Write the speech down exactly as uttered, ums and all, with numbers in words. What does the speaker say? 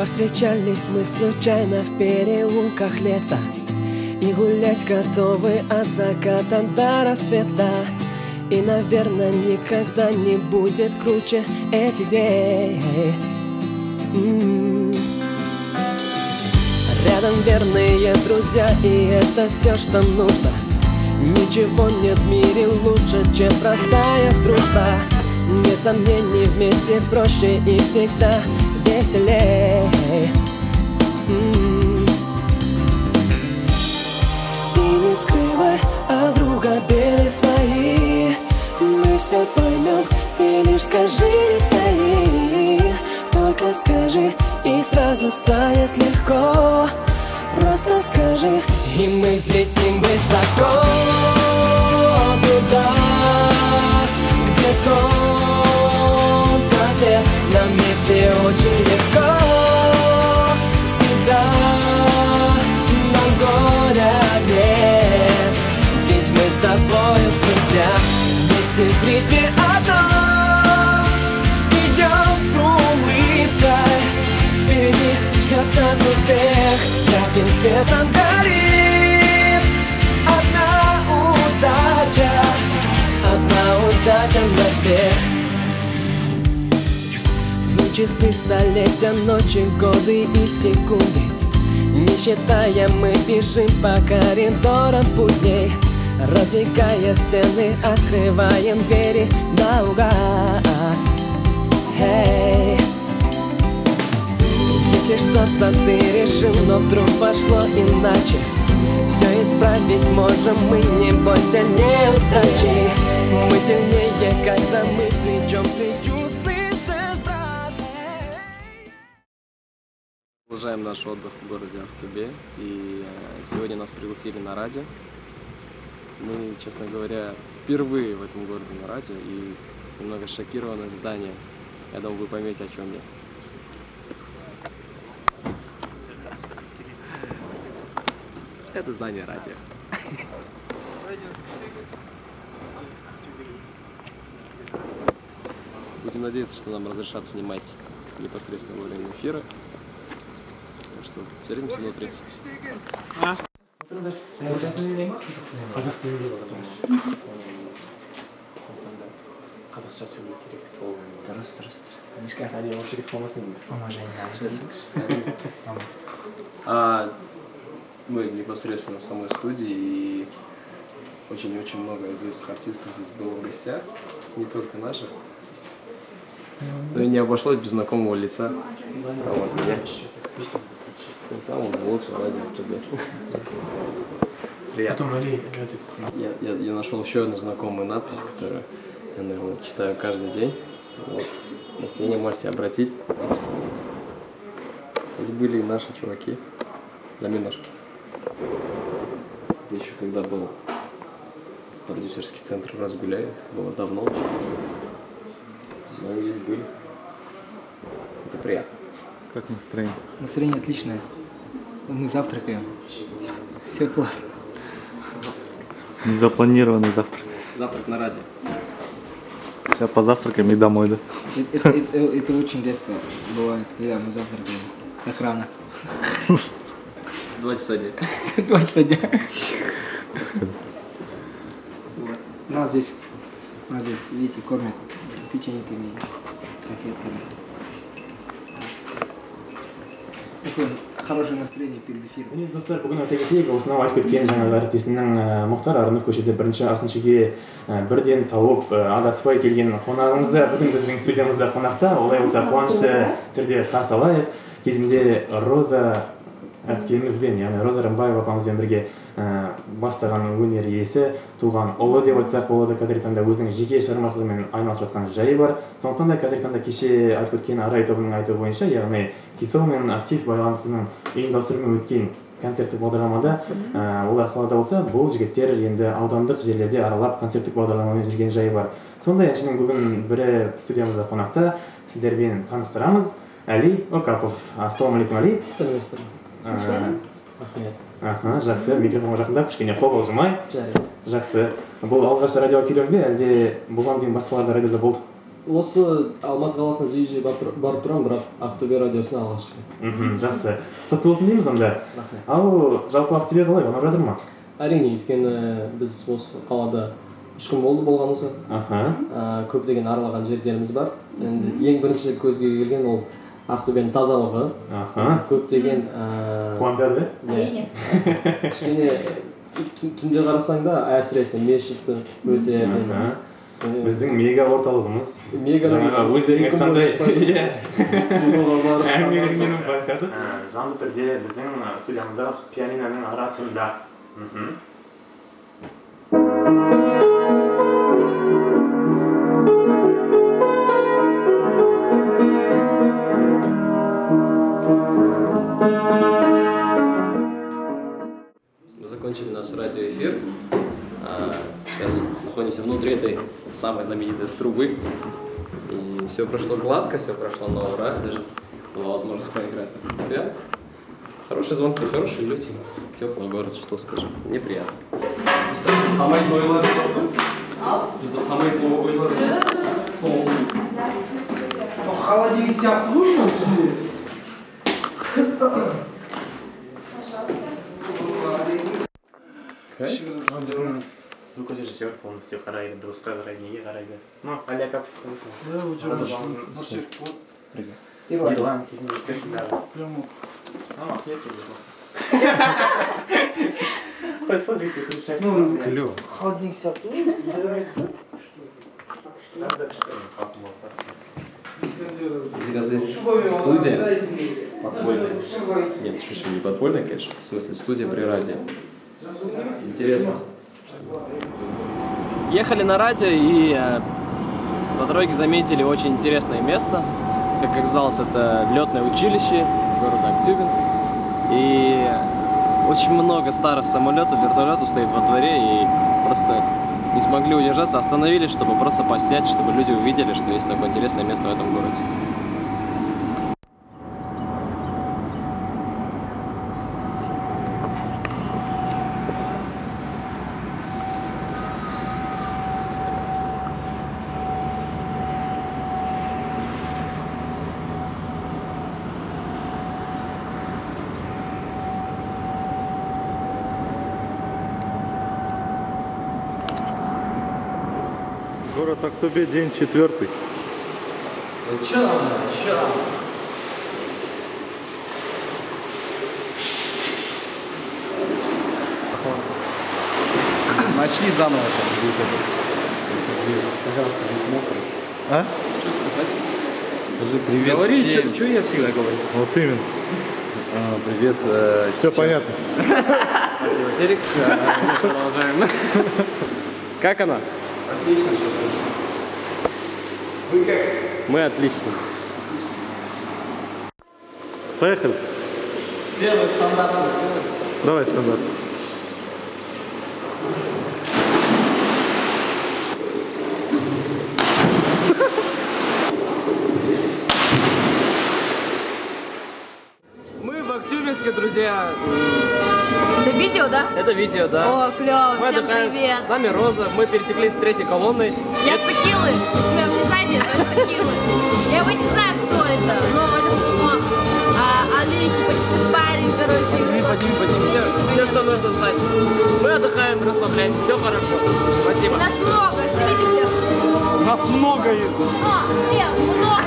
Повстречались мы случайно в переулках лета, и гулять готовы от заката до рассвета. И, наверное, никогда не будет круче этих дней. М-м-м. Рядом верные друзья, и это все, что нужно. Ничего нет в мире лучше, чем простая дружба. Нет сомнений, вместе проще и всегда веселей. М-м-м. И не скрывай от друга беды свои, мы все поймем, и лишь скажи, таи. Только скажи, и сразу станет легко. Просто скажи, и мы взлетим высоко, туда, где солнце свет. Нам вместе очень легко, всегда нам горя нет. Ведь мы с тобой друзья, вместе в ритме одном идем с улыбкой. Впереди ждет нас успех, ярким светом горит одна удача, одна удача на всех. Дни, часы, столетия, ночи, годы и секунды, не считая, мы бежим по коридорам будней. Раздвигая стены, открываем двери наугад. Hey. Если что-то ты решил, но вдруг пошло иначе, все исправить можем мы, не бойся неудачи. Мы сильнее, когда мы плечом к плечу, слышишь, брат? Продолжаем наш отдых в городе Ахтубе, и сегодня нас пригласили на радио. Мы, честно говоря, впервые в этом городе на радио и немного шокированы зданием. Я думаю, вы поймете, о чем я. Это здание радио. Будем надеяться, что нам разрешат снимать непосредственно во время эфира. Так что встретимся внутри. қазақ тілінде қазақша сөйлеу керек. Дұрыс, дұрыс. Ешқай әлия орысша кетіп қалмасын дейді. А мы непосредственно в самой студии, и очень-очень много известных артистов здесь было в гостях, не только наших. Но и не обошлось без знакомого лица. А вот меня. Самого лучшего радио тебе. Приятно. Я, я, я нашел еще одну знакомую надпись, которую я, наверное, читаю каждый день. Вот. На стене можете обратить. Здесь были и наши чуваки, доминошки. Это еще когда был продюсерский центр «Разгуляй», это было давно. Но они здесь были. Это приятно. Как настроение? Настроение отличное. Мы завтракаем. Все классно. Незапланированный завтрак. Завтрак на радио. Сейчас позавтракаем и домой, да? Это, это, это очень редко бывает, когда мы завтракаем так рано. Два часа дня. Два часа дня. У нас здесь, у нас здесь, видите, кормят печеньками, конфетками. Такое хорошее настроение перед эфиром. Міне достар, бүгін айта кетейік, осынау айтып кеткен жаңағы әріптесімнің Мұхтар Арынов көшесі бірінші Асыншыге бірден тауып адаспай келген қонағымызды бүгін біздің студиямызда қонақта. Олай болса қуанышты түрде қарсы алайық. Кезінде Роза әпкемізбен, яғни Роза Рымбаева апамызбен бірге бастаған өнер иесі, туған ұлы деп айтсақ болады. Қазіргі таңда өзінің жеке шығармашылығымен айналысып жатқан жайы бар. Сондықтан да қазіргі таңда кеше айтып өткен Арай тобының айтуы бойынша, яғни Тисо мен актив байланысының ұйымдастыруымен өткен концерттік бағдарламада олар қалада болса, бұл жігіттер енді аудандық жерлерде аралап концерттік бағдарламамен жүрген жайы бар. Сондай әншінің бүгін бірі студиямызда қонақта, сіздермен таныстырамыз. Әли Окапов. Ассалаумағалейкум, Әли. Саламатсыздар. Аха, жақсы. Микрофонға жақындап, кішкене қол ұзамай. Жақсы. Бұл алғашқы радиоға келуің бе, әлде бұған дейін басқаларда радиода болды? Осы Алматы қаласына жиі-жиі барып тұрамын, бірақ Ақтөбе радиосына алғаш. Мхм, жақсы. Құтты болсын дейміз онда. Рахмет. Ал жалпы Ақтөбе қалай, ұнап жатыр ма? Әрине, өйткені біз осы қалада үш күн болды болғанымыз. Аха. Көптеген аралаған жерлеріміз бар. Енді ең бірінші көзге келген ол Ақтөбенің тазалығы. Аха. Көптеген қуантады? Әрине. Кішкене түнде қарасаң да әсіресе мешітті өте әдемі. Біздің мега орталығымыз. Мега жаңағы өздерің айтқандай әңгімені байқады. Жанды түрде біздің студиямызда пианиноның арасында. Мы закончили наш радиоэфир. Сейчас находимся внутри этой самой знаменитой трубы. И все прошло гладко, все прошло на ура. Даже была возможность поиграть на фортепиано. Хорошие звонки, хорошие люди. Теплый город, что скажу. Мне приятно. Хамайт ойлар. Бізді хамайт ойлар. Сол. Холодильник сияқты ғой мынау ішінде. Біздің звукорежиссер полностью қарайды, дыбысқа қарайды, неге қарайды. Ну, Аля как Ерлан кезінде өткерсің бәрі. Ама, нет, қой, сол жерде көрсек. Клево. Холодильник сияқты ғой. Здесь студия подпольная. Нет, слушай, не подпольная, конечно. В смысле, студия при радио. Интересно. Ехали на радио и э, по дороге заметили очень интересное место. Как оказалось, это летное училище города Актюбинск. И очень много старых самолетов, вертолетов стоит во дворе, и просто не смогли удержаться, остановились, чтобы просто поснять, чтобы люди увидели, что есть такое интересное место в этом городе. Город Актобе, день четвертый. Начало, начало. Начни заново. А? Что сказать? Скажи привет. Говори, всем. что я всегда говорю. Вот именно. А, привет. Э, Все сейчас. понятно. Спасибо, Серик. Э, Продолжаем. Как она? Отлично все прошло. Вы как? Мы отлично. Поехали. Первый стандарт. Давай стандарт. Мы в Актюбинске, друзья. Это видео, да? Это видео, да. О, клево, Мы всем отдыхаем. привет. С нами Роза. Мы пересеклись с третьей колонной. Я с Текилы, если вы не знаете, это из Текилы. Я вы не знаю, кто это, но это ну, а, Али, типа, парень, короче. Подними, подними, подними. Все, все, что нужно знать. Мы отдыхаем, расслабляемся. Все хорошо. Спасибо. Нас много, видите? Нас много их. Но, всем много.